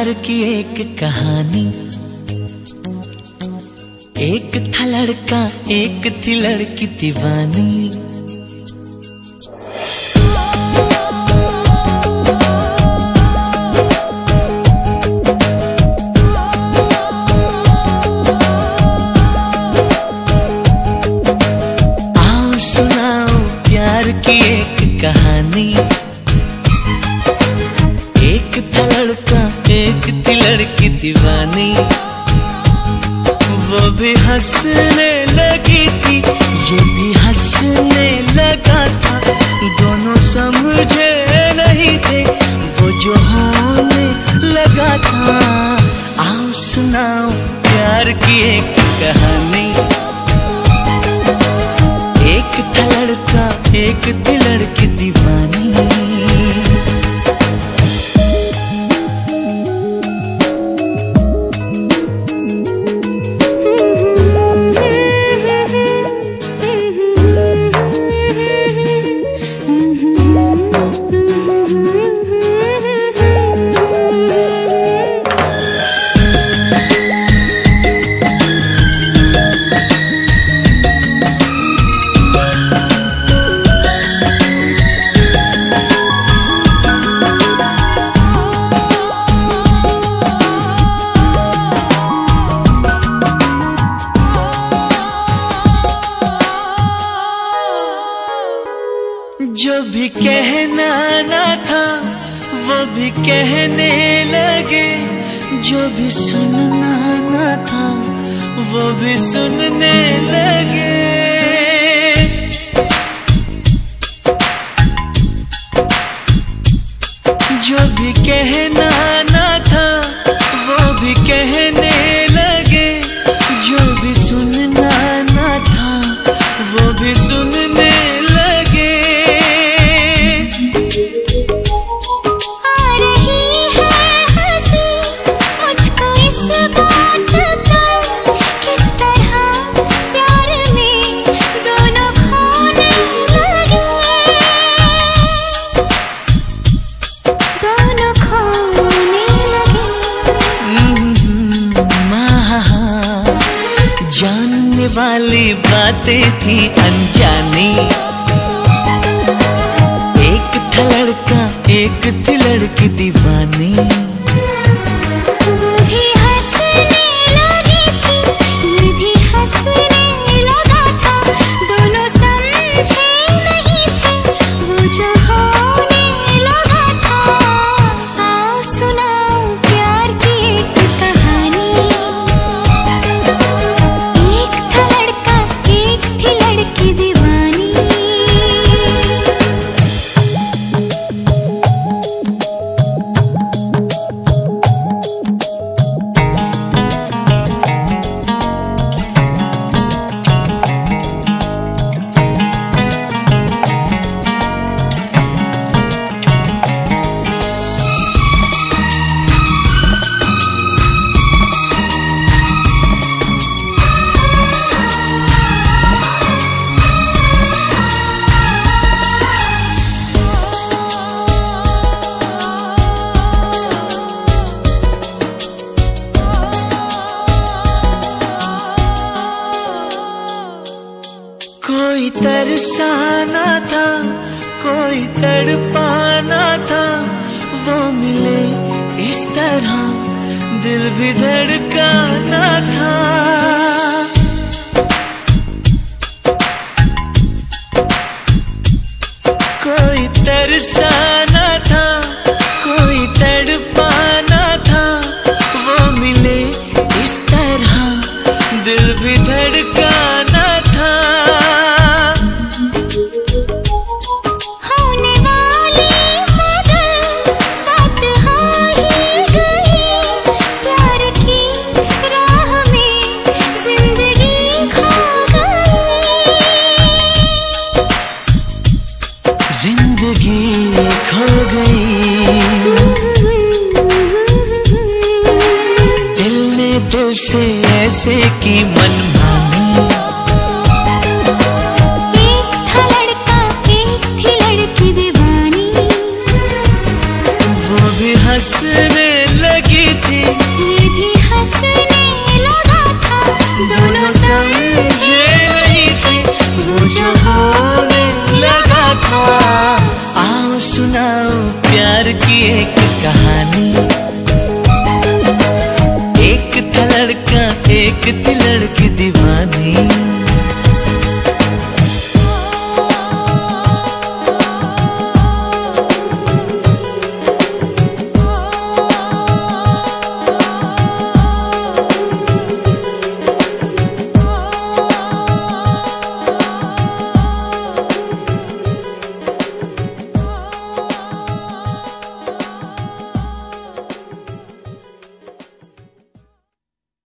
प्यार की एक कहानी। एक था लड़का, एक थी लड़की दीवानी। आओ सुनाओ प्यार की एक कहानी। एक था लड़का, एक थी लड़की दीवानी। वो भी हंसने लगी थी, ये भी हंसने लगा था। दोनों समझे नहीं थे, वो जो होने लगा था। आओ सुनाओ प्यार की एक कहानी। एक था लड़का, एक थी लड़की दीवानी। जो भी कहना ना था वो भी कहने लगे। जो भी सुनना ना था वो भी सुनने लगे। जो भी कहना ना था वो भी कहने लगे। जो भी सुनना ना था वो भी सुनने लगे। जानने वाली बातें थी अनजानी। एक था लड़का, एक थी लड़की दीवानी। वो भी हंसने लगी थी, ये भी हंसने लगा था। दोनों समझे नहीं थे, वो जो होने लगा था। आओ सुनाओ प्यार की एक कहानी। कोई तरसाना था, कोई तड़पाना था। वो मिले इस तरह दिल भी धड़काना था। कोई तरसा